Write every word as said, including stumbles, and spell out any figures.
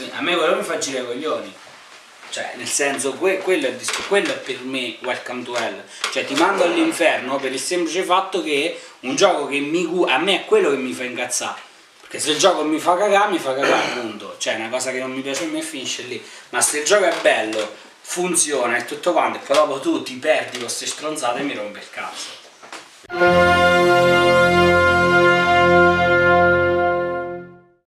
A me quello mi fa girare i coglioni. Cioè, nel senso, que quello, è quello è per me Welcome to Hell. Cioè, ti mando all'inferno per il semplice fatto che un gioco che mi a me è quello che mi fa incazzare. Perché se il gioco mi fa cagare, mi fa cagare, appunto. Cioè, una cosa che non mi piace a me finisce lì. Ma se il gioco è bello, funziona e tutto quanto, e poi dopo tu ti perdi con queste stronzate e mi rompe il cazzo.